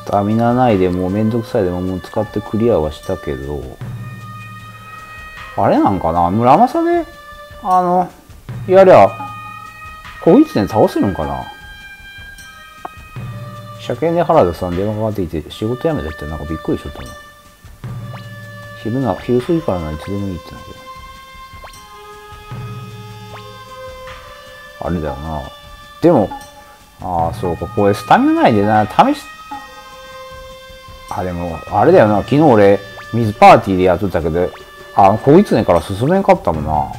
タミナないでもうめんどくさいでもう使ってクリアはしたけど、あれなんかな、村正でやりゃこいつね倒せるんかな。車検で原田さん電話かかってきて仕事辞めたってなんかびっくりしちゃったの。昼過ぎからないつでもいいってなけど、あれだよな。でもそうか、これスタミナないでな、でもあれだよな、昨日俺水パーティーでやっとったけど、こいつねから進めんかったもんな。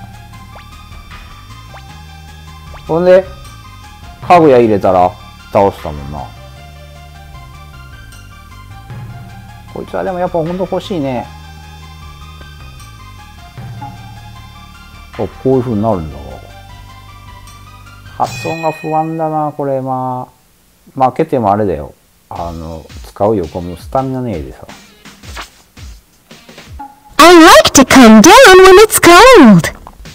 ほんでかぐや入れたら倒したもんな。こいつはでもやっぱほんと欲しいね。こういう風になるんだわ。発音が不安だなこれ。負けてもあれだよ、使うよこのスタミナねえでさ。 I like to come down when it's cold.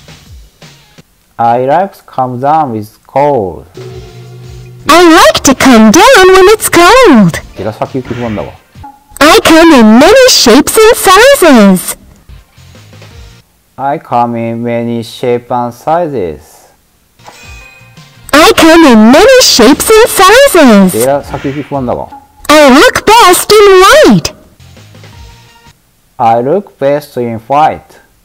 I like to come down with cold. I like to come down when it's cold. 寺先行き不安だわ。 I come in many shapes and sizes. I come in many shapes and sizes. I come in many shapes and sizes. 寺先行き不安だわ。 I look best in white. I look best in white.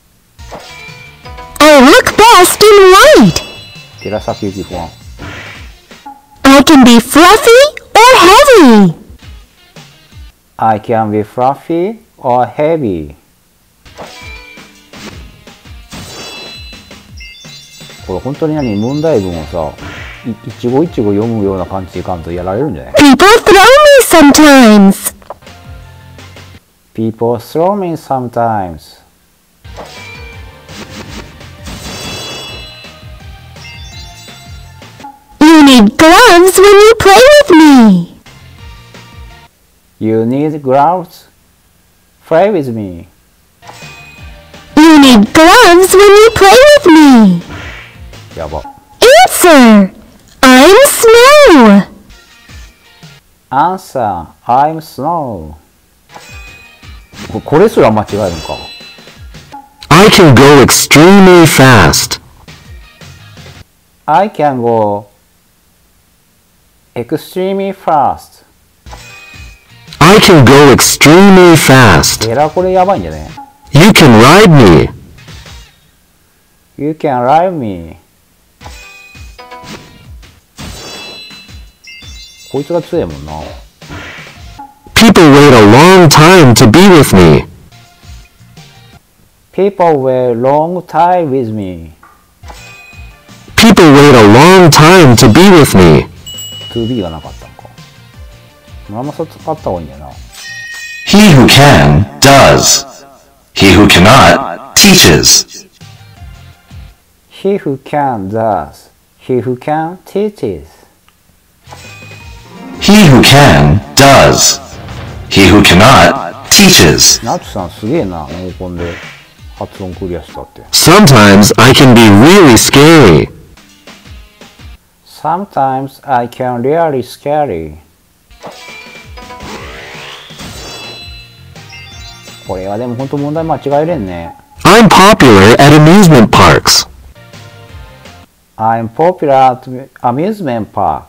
I look best in white. 寺先行き不安。 I can be fluffy or heavy. I can be fluffy or heavy. これ本当に問題文をさ、一語一語読むような感じでいかんとやられるんじゃない？ People throw me sometimes. People throw me sometimes. You need gloves when you play with me. You need gloves? Play with me. You need gloves when you play with me. やば。 Answer. I'm snow. Answer. I'm snow. これすら間違えるのか。 I can go extremely fast. I can go extremely fast. I can go extremely fast. これやばいんじゃね？ You can ride me. You can ride me. こいつが強いもんな。 People wait a long time to be with me. People wait long time with me. People wait a long time to be with me. to be がなかったのか。あんまそう使った方がいいんだよな。 He who can, does. He who cannot, teaches. He who can does. He who can teaches. He who can, does. He who cannot, teaches. ナツさんすげえな、濃厚で発音クリアしたって。 Sometimes I can be really scary. Sometimes I can really scary. これはでも本当問題間違えれんね。 I'm popular at amusement parks. I'm popular at amusement park.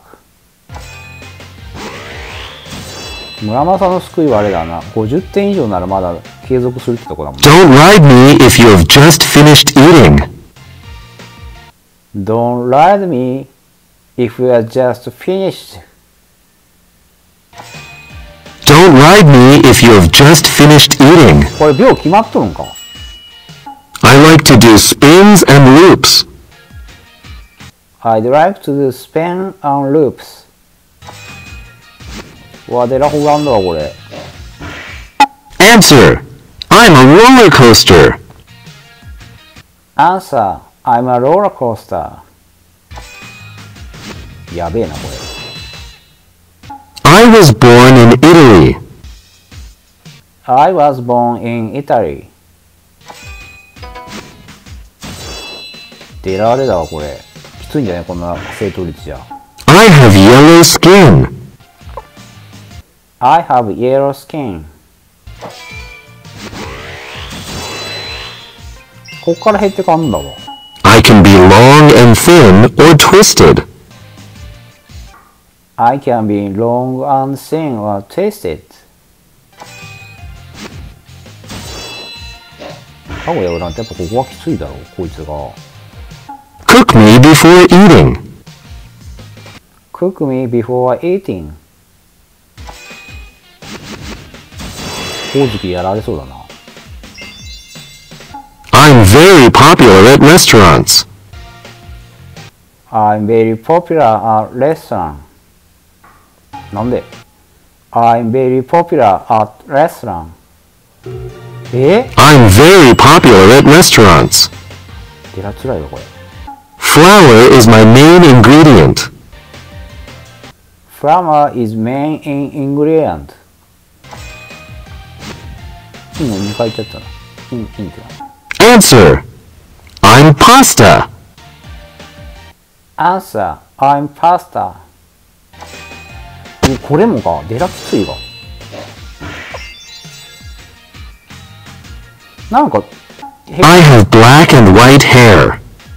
村正の救いはあれだな。50点以上ならまだ継続するってとこだもん。 Don't ride me if you have just finished eating. Don't ride me if you are just finished. Don't ride me if you have just finished eating. これ秒決まっとるんか。 I like to do spins and loops. I'd like to do spin and loops. うわ、デラホガンだわ、これ。 Answer. I'm a roller coaster. Answer. I'm a roller coaster. やべえな、これ。 I was born in Italy. I was born in Italy. デラあれだわ、これ。きついんじゃないこんな正答率じゃ。 I have yellow skin. I have yellow skin. ここから減ってかんだわ。 I can be long and thin or twisted. I can be long and thin or twisted. かごやうなんてやっぱここはきついだろ、こいつが。 Cook me before eating. Cook me before eating. ほおずきやられそうだな。 I'm very popular at restaurants. I'm very popular at restaurant. なんで ?I'm very popular at restaurant. I'm very popular at restaurants. 出らつらいわこれ。 Flour is my main ingredient. Flour is main ingredient. 金の2回言っちゃったな。金ってな。 Answer. I'm pasta. Answer. I'm pasta. これもか。デラきついわ。なんか、 I have black and white hair.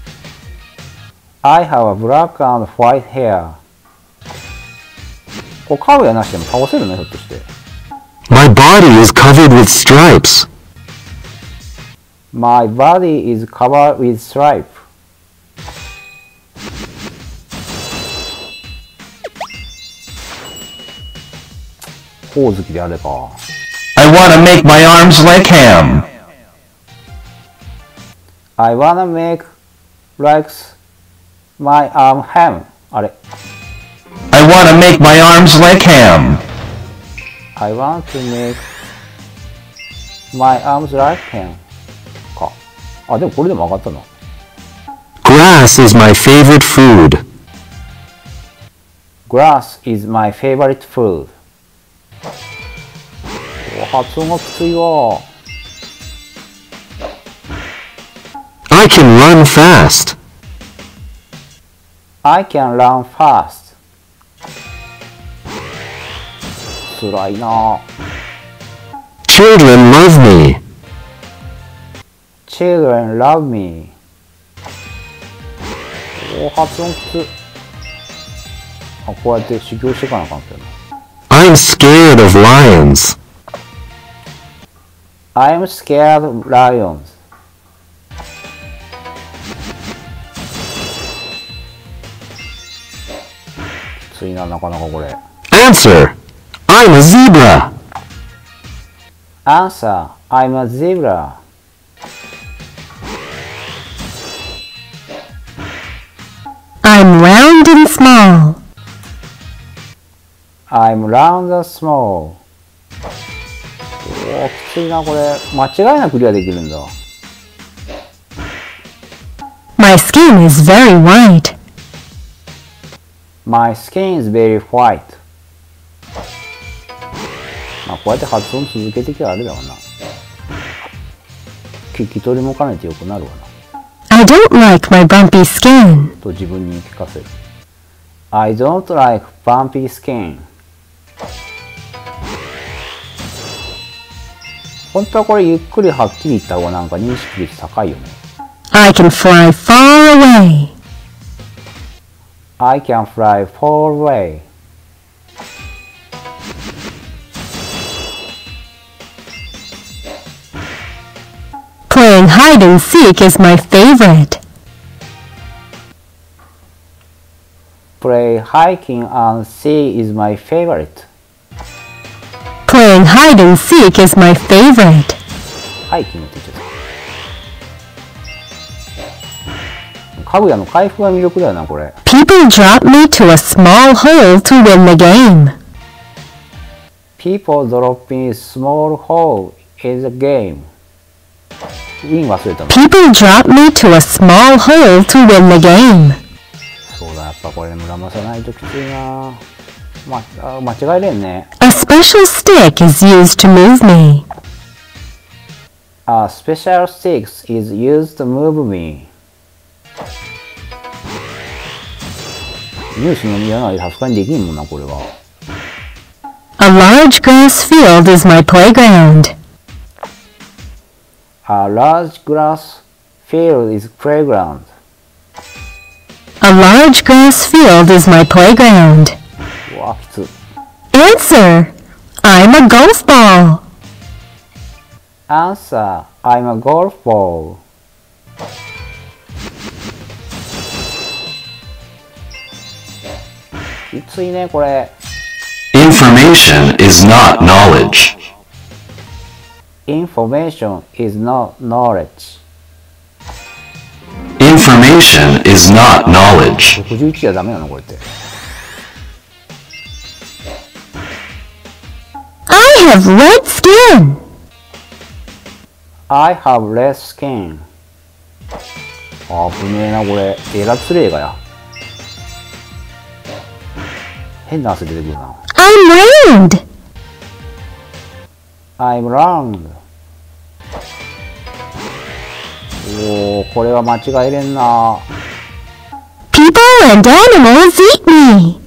I have a black and white hair. これカウやなしでも倒せるね、ひょっとして。 My body is covered with stripes. My body is covered with stripe. ほおずきであれば。 I wanna make my arms like ham. I wanna make like my arm ham. あれ。 I wanna make my arms like ham. I want to make my arms like ham. か。あ、でもこれでも上がったな。 Grass is my favorite food. Grass is my favorite food. 発音がきついわ。 I can run fast. I can run fast. つらいな。 Children love me. Children love me. 発音きつ。あ、こうやって修行していかなあかんけどな。 I'm scared of lions. I'm scared of lions. きついな、なかなかこれ。 Answer. I'm a zebra. Answer. I'm a zebra. I'm round and small. I'm round and small. きついな、これ。間違いなくクリアできるんだ。 My skin is very white. My skin is very white. まあ、こうやって発音続けてきゃあれだわな。聞き取りも兼ねてよくなるわな。 I don't like my bumpy skin. と自分に聞かせる。I don't like bumpy skin. 本当はこれゆっくりはっきり言った方がなんか認識率高いよね。 I can fly far away. I can fly far away. Playing hide and seek is my favorite. Play hiking and sea is my favorite. Playing hide and seek is my favorite. ハイキングって言っちゃった。かぐやの回復が魅力だよな、これ。 People drop me to a small hole to win the game. People drop me small hole in the game. ウィン忘れたの。 People drop me to a small hole to win the game. そうだ、やっぱこれ村正ないときついな。間違えれんね。 A special stick is used to move me. A special stick is used to move me. ニュースの嫌ならさすがにできんもんな、これは。 A large grass field is my playground. A large grass field is playground. A large grass field is my playground. うわ、きつ。 Answer. I'm a golf ball. Answer. I'm a golf ball. きついね、これ。 Information is not knowledge. Information is not knowledge. Information is not knowledge. 61じゃダメなのこれって。 I have red skin. I have red skin. あぶねえなこれ。えらつれえがや。変な汗出てくるな。 I'm round. I'm round. おー、これは間違えれんな。 People and animals eat me.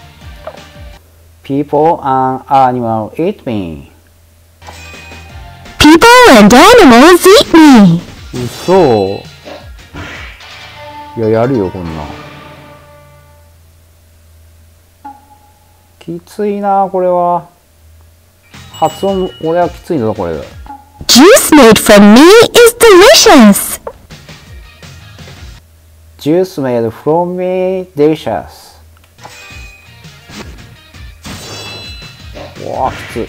People and animals eat me. People and animals eat me. 嘘。いや、やるよ、こんなん。きついな、これは。発音、俺はきついんだぞ、これ。 Juice made from me is delicious. Juice made from me delicious. うわあ、きつい。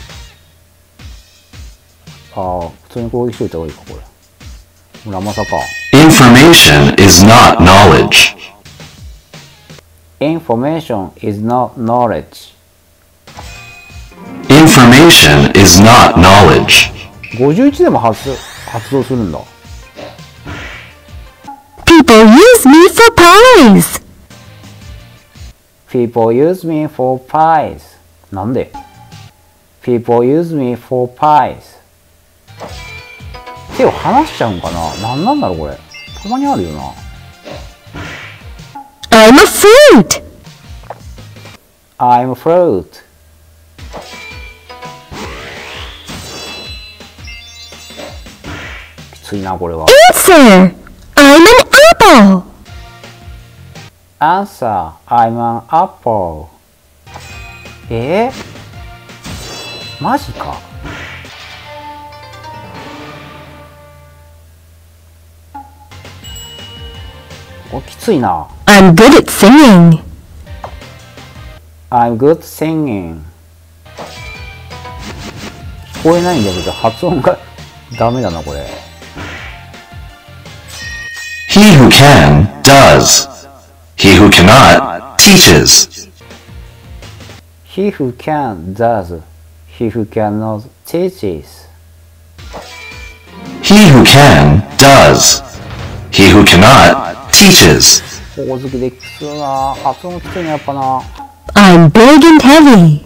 ああ、普通に攻撃しといた方がいいか、これ。村正か。 Information is not knowledge. Information is not knowledge. Information is not knowledge. 51でも発動するんだ。 People use me for pies. People use me for pies. なんで ?People use me for pies. 手を離しちゃうんかな。なんだろうこれ。たまにあるよな。 I'm a fruit. I'm a fruit. きついなこれは。 Answer. I'm an apple. Answer. I'm an apple. マジか。これきついな。 I'm good at singing. I'm good singing. 聞こえないんだけど発音がダメだなこれ。 He who can, does. He who cannot, teaches. He who can does. He who cannot teaches. He who can, does. He who cannot, teaches. ほおずきできついな。発音きついなやっぱな。 I'm big and heavy.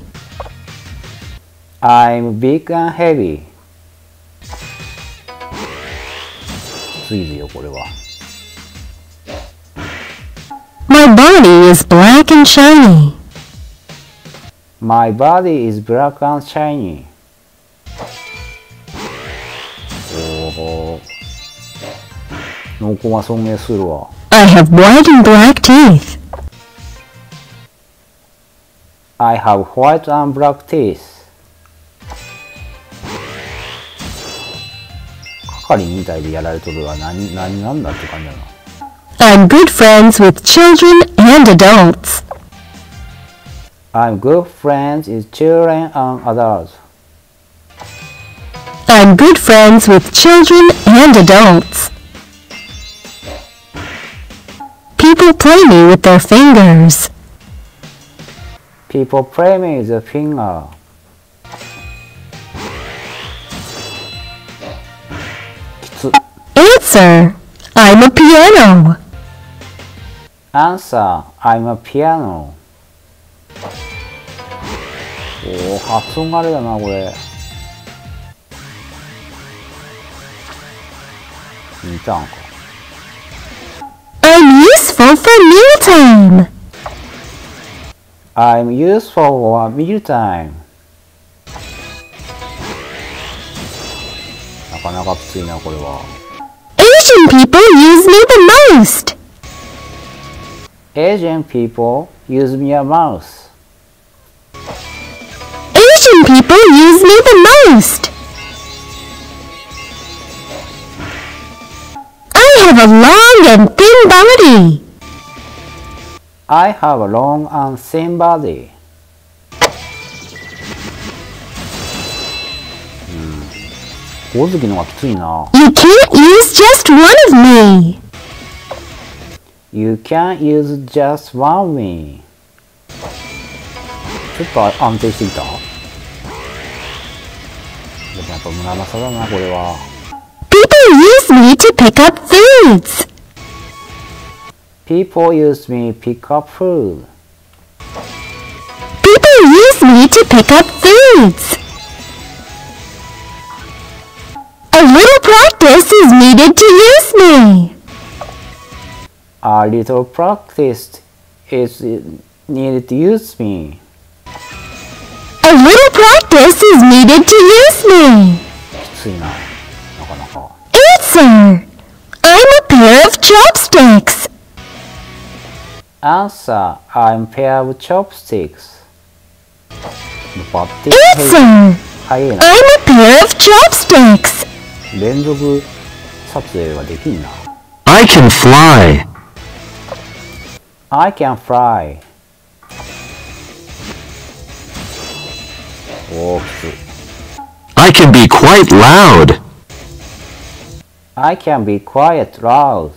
I'm big and heavy. きついぜよこれは。 My body is black and shiny. My body is black and shiny. おお。濃厚が尊敬するわ。 I have white and black teeth. I have white and black teeth. 係みたいでやられとるわ。何なんだって感じだな。 I'm good friends with children and adults. I'm good friends with children and adults. I'm good friends with children and adults. People play me with their fingers. People play me with a finger. きつ。 Answer. I'm a piano. Answer. I'm a piano. おお、発音があれだな、これ。似たんか。 I'm useful for mealtime. I'm useful for mealtime. かなかきついな、これは。 Asian people use me the most. Asian people use me a mouse. Asian people use me the most. I have a long and thin body. I have a long and thin body. ほおずきのがきついな。 You can't use just one of me. You can't use just one me. ちょっと安定してきた。でもやっぱ村正だな、これは。 People use me to pick up foods. People use me pick up food. People use me to pick up foods. A little practice is needed to use me. A little practice is needed to use me. A little practice is needed to use me. きついな、なかなか。 Answer. I'm a pair of chopsticks. Answer, I'm pair of chopsticks. バッティ Answer. 早いな。 I'm a pair of chopsticks. 連続撮影ができんな。 I can fly. I can fly. おー、きつい。 I can be quite loud. I can be quiet loud.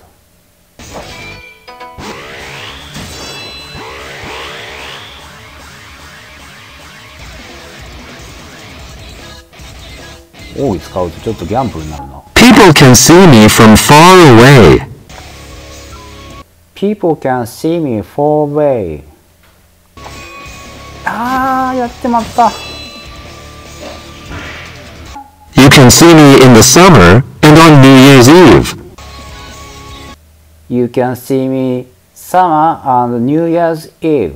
多い使うとちょっとギャンブルになるな。 People can see me from far away. People can see me far away. あー、やってまった。 You can see me in the summer and on New Year's Eve. You can see me summer and New Year's Eve.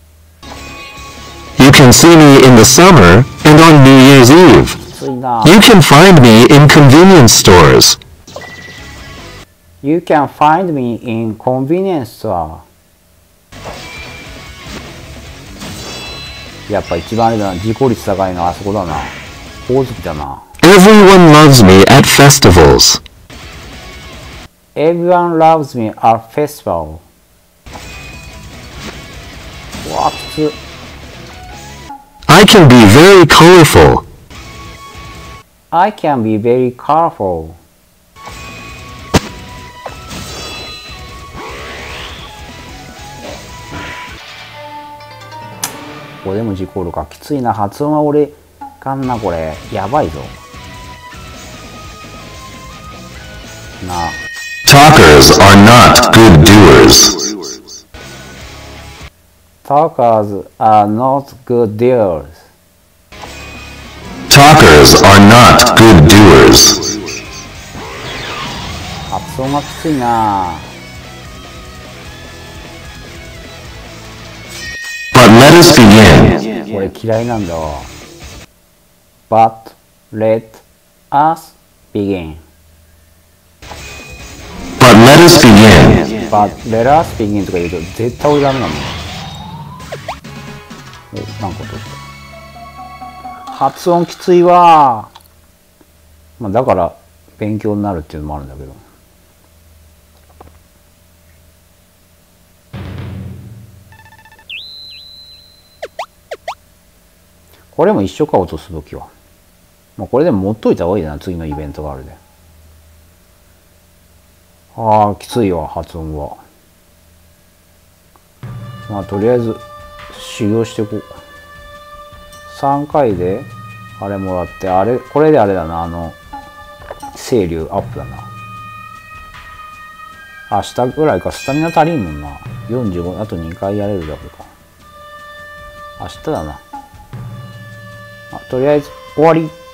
You can see me in the summer and on New Year's Eve. きついな。 You can find me in convenience stores. You can find me in convenience store. やっぱ一番あれだな、自己率高いのはあそこだな。ほおずきだな。 Everyone loves me at festivals. Everyone loves me at festival. うわ、きつ。 I can be very colorful. I can be very colorful. これでも自己ルか。きついな。発音は俺かんな、これ。やばいぞ。なあ。 Talkers are not good doers. Talkers are not good dealers. Talkers are not good doers. 発音がきついな。 But let us begin. これ嫌いなんだわ。But let us begin. But let us begin. But let us begin とか言うと絶対俺ダメなの。お、なんかどうした。発音きついわ。まあだから勉強になるっていうのもあるんだけど。これも一緒か、落とすときは。まあこれでも持っといた方がいいな、次のイベントがあるで。ああ、きついわ、発音は。まあとりあえず修行していこう。3回であれもらって、あれ、これであれだな、清流アップだな。明日ぐらいか、スタミナ足りんもんな。45、あと2回やれるだけか。明日だな。とりあえず終わり。